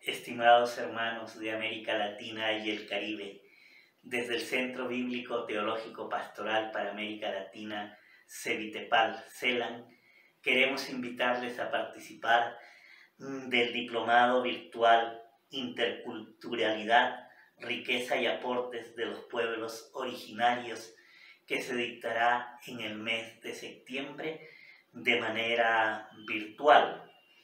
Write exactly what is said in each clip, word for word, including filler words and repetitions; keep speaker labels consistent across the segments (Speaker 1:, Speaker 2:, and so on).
Speaker 1: Estimados hermanos de América Latina y el Caribe, desde el Centro Bíblico Teológico Pastoral para América Latina, Cevitepal, CELAN, queremos invitarles a participar del diplomado virtual Interculturalidad, Riqueza y Aportes de los Pueblos Originarios, que se dictará en el mes de septiembre de manera virtual.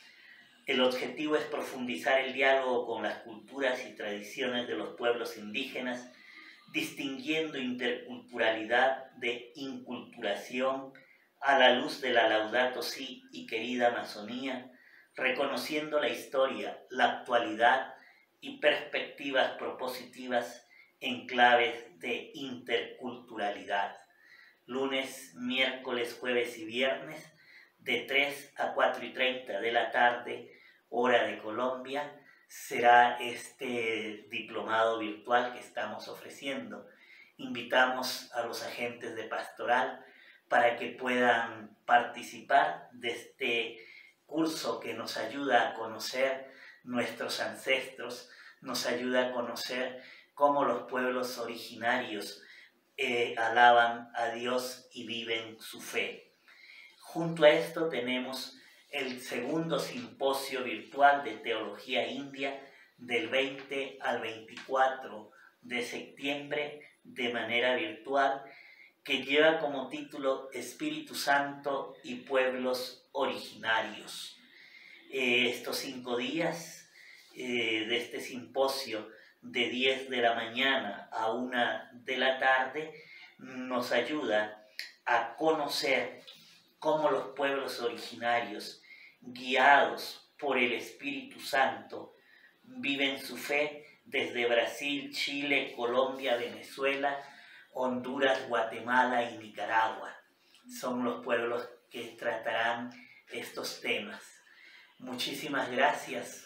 Speaker 1: El objetivo es profundizar el diálogo con las culturas y tradiciones de los pueblos indígenas, distinguiendo interculturalidad de inculturación a la luz de la Laudato Si y querida Amazonía, reconociendo la historia, la actualidad y perspectivas propositivas en claves de interculturalidad. Lunes, miércoles, jueves y viernes, de tres a cuatro y treinta de la tarde, hora de Colombia, será este diplomado virtual que estamos ofreciendo. Invitamos a los agentes de pastoral para que puedan participar de este curso que nos ayuda a conocer nuestros ancestros, nos ayuda a conocer cómo los pueblos originarios eh, alaban a Dios y viven su fe. Junto a esto tenemos el segundo simposio virtual de Teología India del veinte al veinticuatro de septiembre de manera virtual, que lleva como título Espíritu Santo y Pueblos Originarios. Eh, estos cinco días eh, de este simposio, de diez de la mañana a una de la tarde, nos ayuda a conocer cómo los pueblos originarios, guiados por el Espíritu Santo, viven su fe desde Brasil, Chile, Colombia, Venezuela, Honduras, Guatemala y Nicaragua. Son los pueblos que tratarán estos temas. Muchísimas gracias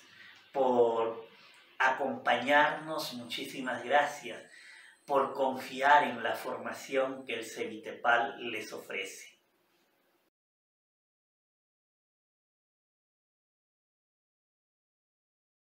Speaker 1: por acompañarnos, muchísimas gracias por confiar en la formación que el Cevitepal les ofrece.